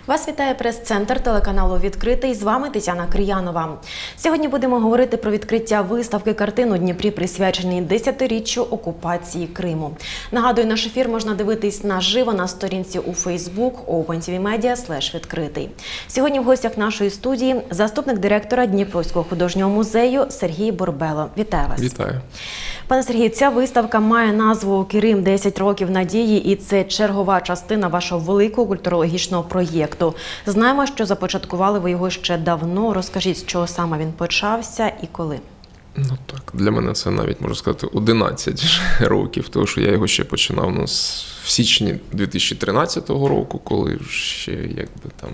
Вас вітає прес-центр телеканалу «Відкритий». З вами Тетяна Криянова. Сьогодні будемо говорити про відкриття виставки картин у Дніпрі, присвяченій 10-річчю окупації Криму. Нагадую, наш ефір можна дивитись наживо на сторінці у Facebook OpenTVMedia/відкритий. Сьогодні в гостях нашої студії заступник директора Дніпровського художнього музею Сергій Борбело. Вітаю вас. Вітаю. Пане Сергію, ця виставка має назву «Крим. 10 років надії» і це чергова частина вашого великого культурологічного проєкту. Знаємо, що започаткували ви його ще давно. Розкажіть, з чого саме він почався і коли? Ну так, для мене це навіть, можна сказати, 11 років, тому що я його ще починав в січні 2013 року, коли ще там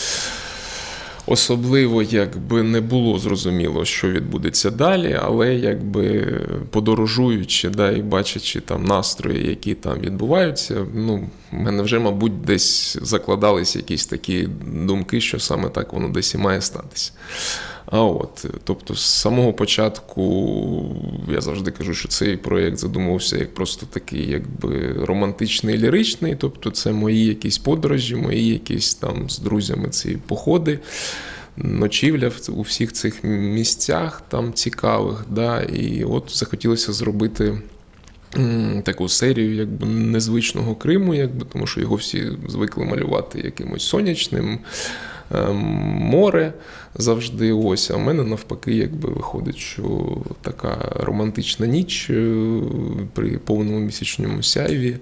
особливо не було зрозуміло, що відбудеться далі, але подорожуючи, і бачачи там настрої, які там відбуваються, в мене вже, мабуть, десь закладалися якісь такі думки, що саме так воно десь і має статися. Тобто з самого початку я завжди кажу, що цей проєкт задумувався як просто такий романтичний, ліричний, тобто це мої якісь подорожі, мої якісь там з друзями ці походи, ночівля у всіх цих місцях там цікавих, і от захотілося зробити таку серію незвичного Криму, тому що його всі звикли малювати якимось сонячним, море завжди ось, а в мене навпаки виходить, що така романтична ніч при повному місячному сяйві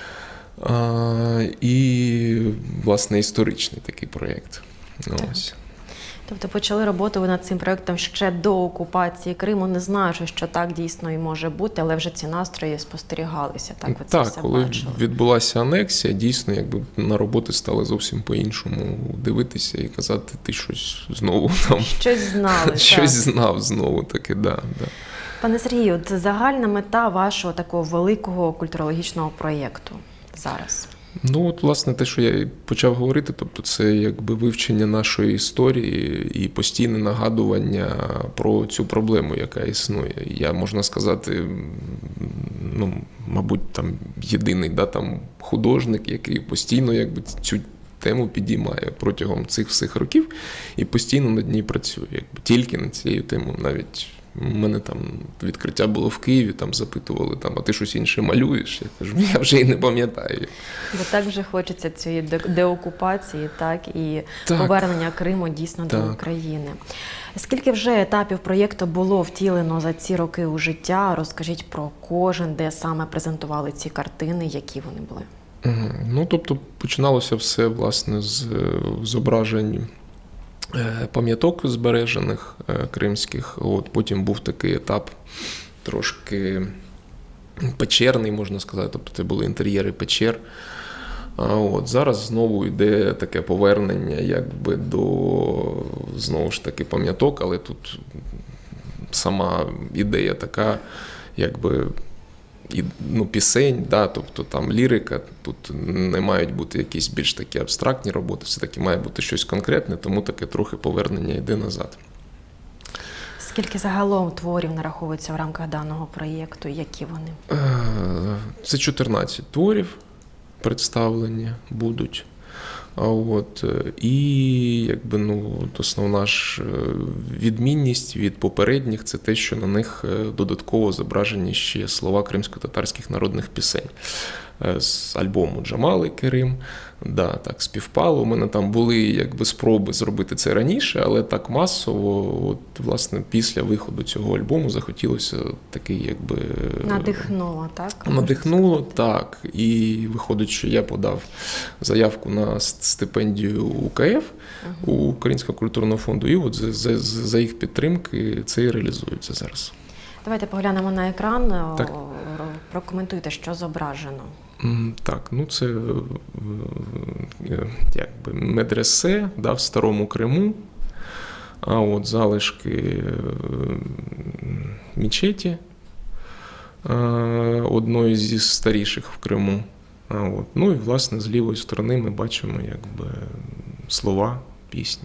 і, власне, історичний такий проєкт. Ось. Тобто почали роботу ви над цим проєктом ще до окупації Криму, не знаючи, що так дійсно і може бути, але вже ці настрої спостерігалися, так ви це все коли бачили? Відбулася анексія, дійсно, на роботи стали зовсім по-іншому дивитися і казати, ти щось знову там... Щось знали. Щось знав знову таки, да. Пане Сергію, це загальна мета вашого такого великого культурологічного проєкту зараз? Власне, те, що я почав говорити, тобто це вивчення нашої історії і постійне нагадування про цю проблему, яка існує. Я, можна сказати, мабуть, там єдиний художник, який постійно цю тему підіймає протягом цих всіх років і постійно над ній працює. Тільки над цією темою. Навіть у мене там відкриття було в Києві, там запитували, а ти щось інше малюєш? Я кажу, я вже і не пам'ятаю. Бо так вже хочеться цієї деокупації, і повернення Криму дійсно до України. Скільки вже етапів проєкту було втілено за ці роки у життя? Розкажіть про кожен, де саме презентували ці картини, які вони були? Тобто починалося все, власне, з зображень пам'яток збережених кримських. Потім був такий етап трошки печерний, можна сказати, тобто це були інтер'єри печер. Зараз знову йде таке повернення до, знову ж таки, пам'яток, але тут сама ідея така, пісень, тобто там лірика, тут не мають бути якісь більш такі абстрактні роботи, все-таки має бути щось конкретне, тому таке трохи повернення йде назад. Скільки загалом творів нараховується в рамках даного проєкту, які вони? Це 14 творів представлені будуть. І основна ж відмінність від попередніх – це те, що на них додатково зображені ще слова кримсько-татарських народних пісень. З альбому «Джамали Керим». Так співпало. У мене там були спроби зробити це раніше, але так масово, власне, після виходу цього альбому захотілося такий Надихнуло, так? Надихнуло, так. І виходить, що я подав заявку на стипендію УКФ, Українського культурного фонду, і за їх підтримки це і реалізується зараз. Давайте поглянемо на екран, прокоментуйте, що зображено. Так, це медресе, в Старому Криму, залишки мечеті, одної зі старіших в Криму. І, власне, з лівої сторони ми бачимо слова пісні.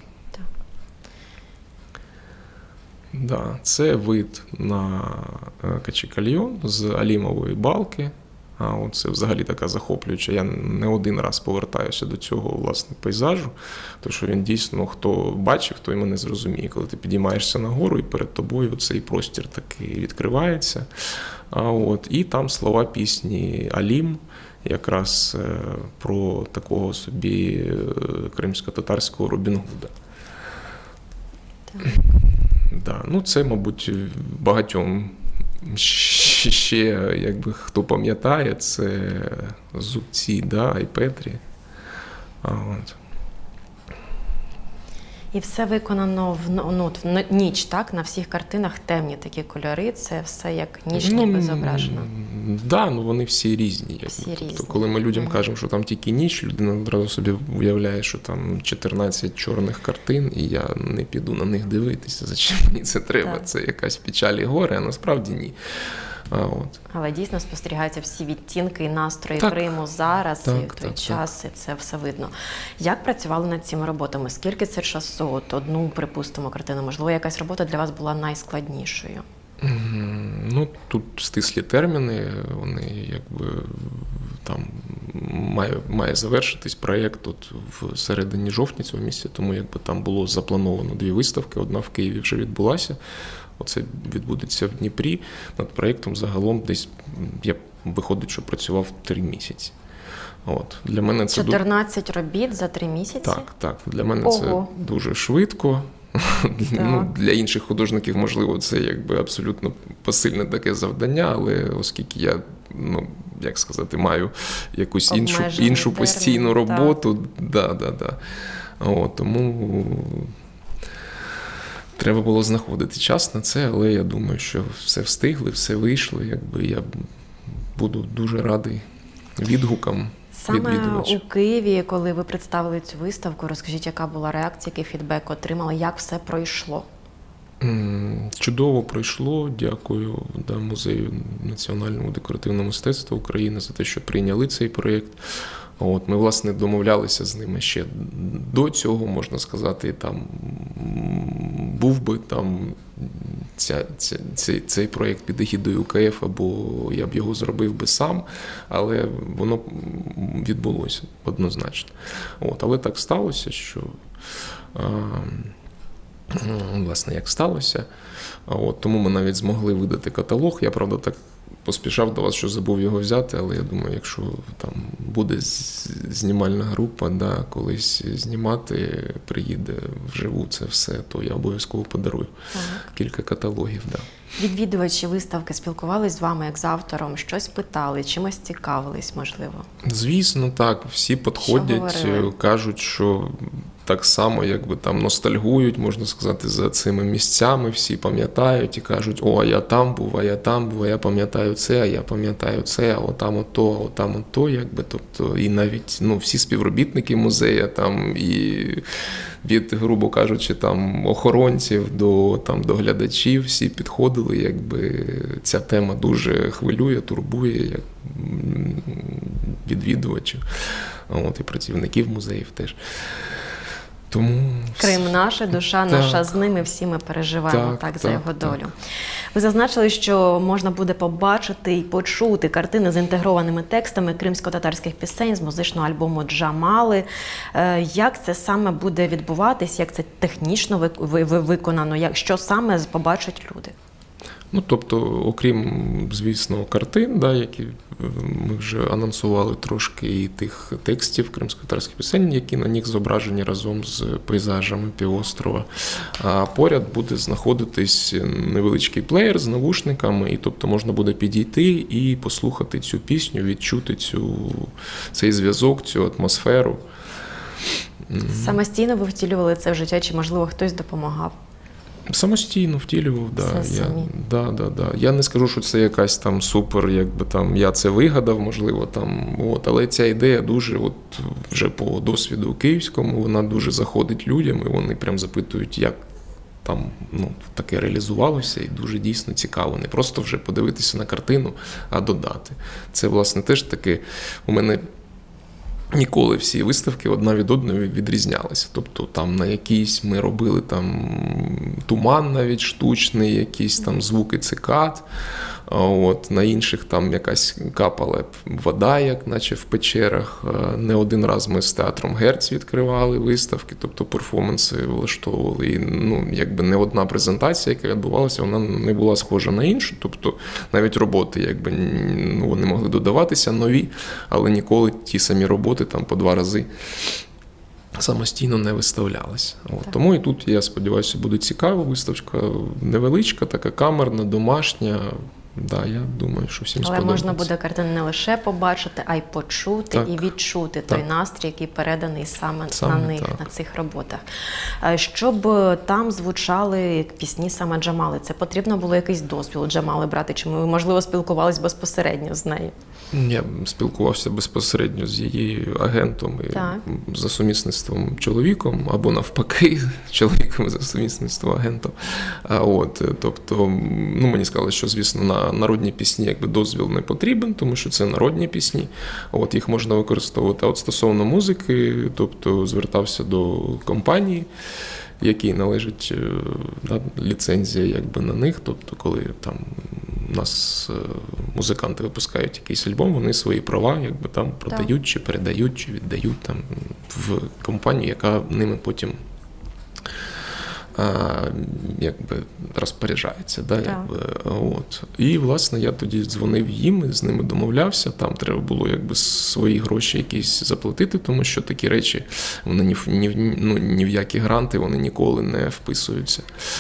Це вид на Качикальйон з Алімової балки. А от це взагалі така захоплююча. Я не один раз повертаюся до цього, власне, пейзажу, тому що він дійсно, хто бачив, той мене зрозуміє. Коли ти підіймаєшся нагору і перед тобою цей простір такий відкривається. І там слова пісні «Алім», якраз про такого собі кримсько-татарського Робін Гуда. Да. Це, мабуть, багатьом ще, якби, хто пам'ятає, це зубці, Айпетрі. І все виконано в ніч, так? На всіх картинах темні такі кольори, це все як ніч ніби зображено. Так, вони всі різні. Тобто, коли ми людям кажемо, що там тільки ніч, людина одразу собі уявляє, що там 14 чорних картин, і я не піду на них дивитися, зачем мені це треба, так. Це якась печаль і горе, а насправді ні. Але дійсно спостерігаються всі відтінки і настрої Криму зараз, і в той час, і це все видно. Як працювали над цими роботами? Скільки це часу? Одну, припустимо, картину. Можливо, якась робота для вас була найскладнішою? Тут стислі терміни, вони якби там має завершитись проєкт в середині жовтня цього місяця, тому якби там було заплановано 2 виставки, одна в Києві вже відбулася. Оце відбудеться в Дніпрі. Над проєктом загалом десь, я виходить, що працював 3 місяці. Для мене це 14 робіт за 3 місяці? Так. Для мене це дуже швидко. Для інших художників, можливо, це якби абсолютно посильне таке завдання, але оскільки я, маю якусь іншу постійну роботу, тому треба було знаходити час на це, але я думаю, що все встигли, все вийшло, я буду дуже радий відгукам. Саме у Києві, коли ви представили цю виставку, розкажіть, яка була реакція, який фідбек отримали, як все пройшло? Чудово пройшло. Дякую Музею національного декоративного мистецтва України за те, що прийняли цей проєкт. Ми, власне, домовлялися з ними ще до цього, можна сказати, там був би там цей проєкт під егідою УКФ, або я б його зробив би сам, але воно відбулося однозначно. Але так сталося, що власне, як сталося. Тому ми навіть змогли видати каталог. Я, правда, так поспішав до вас, що забув його взяти, але я думаю, якщо там буде знімальна група, колись знімати, приїде вживу це все, то я обов'язково подарую кілька каталогів. Відвідувачі виставки спілкувались з вами як з автором, щось питали, чимось цікавились, можливо? Звісно, так. Всі підходять, кажуть, що так само, якби там ностальгують, можна сказати, за цими місцями, всі пам'ятають і кажуть, а я там був, а я пам'ятаю це, а я пам'ятаю це, а отам ото, якби, тобто, і навіть, всі співробітники музею, там, і від, грубо кажучи, там, охоронців до глядачів, всі підходили, якби, ця тема дуже хвилює, турбує, як відвідувачів, і працівників музеїв теж. Крим наша, душа наша, з ними всі ми переживаємо за його долю. Ви зазначили, що можна буде побачити і почути картини з інтегрованими текстами кримсько-татарських пісень з музичного альбому «Джамали». Як це саме буде відбуватись, як це технічно виконано, що саме побачать люди? Тобто, окрім, звісно, картин, які ми вже анонсували трошки, і тих текстів кримсько-татарських пісень, які на них зображені разом з пейзажами півострова. А поряд буде знаходитись невеличкий плеєр з навушниками, і тобто можна буде підійти і послухати цю пісню, відчути цей зв'язок, цю атмосферу. Самостійно ви втілювали це в життя, чи, можливо, хтось допомагав? Самостійно втілював, Я не скажу, що це якась там супер, якби там я це вигадав, можливо, там, але ця ідея дуже, вже по досвіду київському, вона дуже заходить людям, і вони прям запитують, як там, таке реалізувалося, і дуже дійсно цікаво. Не просто вже подивитися на картину, а додати. Це, власне, теж таки у мене ніколи всі виставки одна від одної відрізнялися. Тобто там на якійсь ми робили там туман навіть штучний, якісь там звуки цикад, На інших там якась капала вода, як наче в печерах. Не один раз ми з театром «Герц» відкривали виставки, тобто перформанси влаштовували. І, якби не одна презентація, яка відбувалася, вона не була схожа на іншу. Тобто навіть роботи, якби, вони могли додаватися нові, але ніколи ті самі роботи там по 2 рази самостійно не виставлялися. Тому і тут, я сподіваюся, буде цікава виставка, невеличка, така камерна, домашня. Да, я думаю, що всім сподобається. Але можна буде картину не лише побачити, а й почути і відчути той настрій, який переданий саме на них, на цих роботах. Щоб там звучали пісні саме Джамали, це потрібно було якийсь дозвіл Джамали брати? Чи ви, можливо, спілкувались безпосередньо з нею? Я спілкувався безпосередньо з її агентом і за сумісництвом чоловіком, або навпаки, чоловіком за сумісництвом агентом. Тобто, мені сказали, що, звісно, на народні пісні якби дозвіл не потрібен, тому що це народні пісні, їх можна використовувати. А стосовно музики, тобто звертався до компанії, якій належить ліцензія якби на них, тобто коли там у нас музиканти випускають якийсь альбом, вони свої права якби там продають, чи передають, чи віддають там в компанію, яка ними потім якби розпоряджається. І, власне, я тоді дзвонив їм, з ними домовлявся, там треба було якби свої гроші якісь заплатити, тому що такі речі, вони ні в які гранти, вони ніколи не вписуються.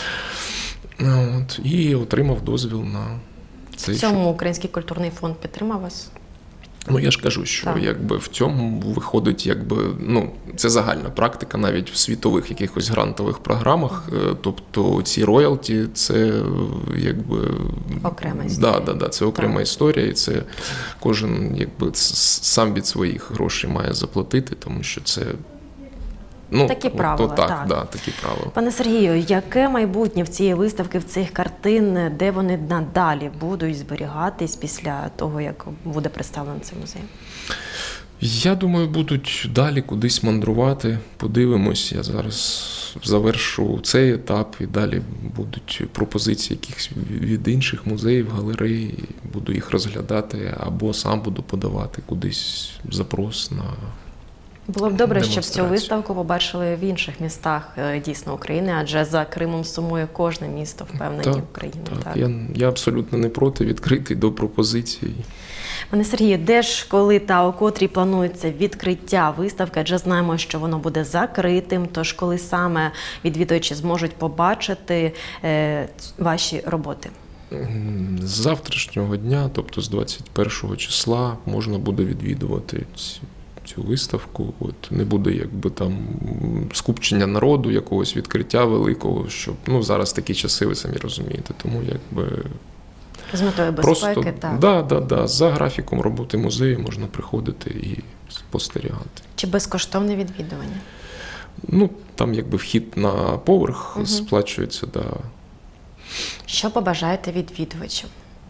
І отримав дозвіл на це. В цьому Український культурний фонд підтримав вас? Я ж кажу, що якби в цьому виходить, якби, це загальна практика навіть в світових якихось грантових програмах, тобто ці роялті, це якби окрема історія. Це окрема історія, і це кожен якби сам від своїх грошей має заплатити, тому що це такі правила. Такі правила. Pане Сергію, яке майбутнє в цієї виставки, в цих картин, де вони надалі будуть зберігатись після того, як буде представлено цей музей? Я думаю, будуть далі кудись мандрувати. Подивимось, я зараз завершу цей етап, і далі будуть пропозиції якихось від інших музеїв, галерей, буду їх розглядати, або сам буду подавати кудись запрос на було б добре, щоб цю виставку побачили в інших містах дійсно України, адже за Кримом сумує кожне місто, впевнені, України. Я абсолютно не проти, відкритий до пропозицій. Пане Сергію, де ж, коли та о котрій планується відкриття виставки, адже знаємо, що воно буде закритим, тож коли саме відвідувачі зможуть побачити ваші роботи? З завтрашнього дня, тобто з 21 числа, можна буде відвідувати цю виставку. Не буде якби там скупчення народу, якогось відкриття великого, щоб, зараз такі часи, ви самі розумієте, тому якби з метою безпеки, так. За графіком роботи музею можна приходити і спостерігати. Чи безкоштовне відвідування? Там якби вхід на поверх сплачується, Що побажаєте відвідувачам?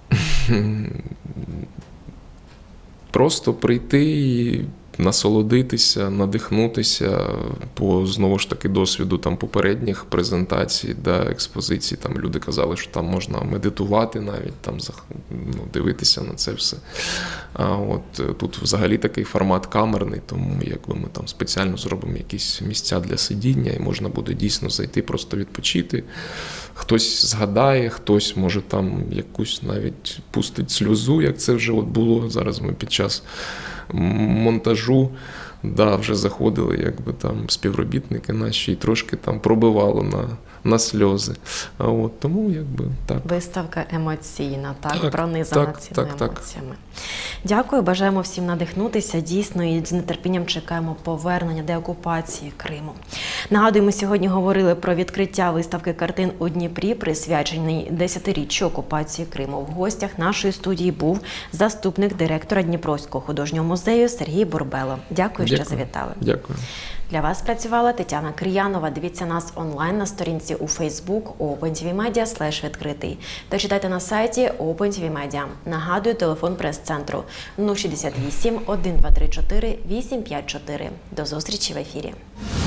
Просто прийти і насолодитися, надихнутися по, знову ж таки, досвіду там попередніх презентацій, експозицій. Там люди казали, що там можна медитувати навіть, там дивитися на це все. Тут взагалі такий формат камерний, тому якби ми там спеціально зробимо якісь місця для сидіння, і можна буде дійсно зайти, просто відпочити. Хтось згадає, хтось може там якусь навіть пустить сльозу, як це вже було. Зараз ми під час монтажу, вже заходили якби там співробітники наші і трошки там пробивало на сльози. Тому якби так. Виставка емоційна, пронизана цими емоціями. Дякую, бажаємо всім надихнутися, дійсно, і з нетерпінням чекаємо повернення деокупації Криму. Нагадую, ми сьогодні говорили про відкриття виставки картин у Дніпрі, присвяченій 10-річчю окупації Криму. В гостях нашої студії був заступник директора Дніпровського художнього музею Сергій Бурбело. Дякую, що завітали. Дякую. Для вас працювала Тетяна Криянова. Дивіться нас онлайн на сторінці у Facebook OpenTVMedia/відкритий. Та читайте на сайті OpenTV Media. Нагадую, телефон прес-центру 068 1234 854. До зустрічі в ефірі.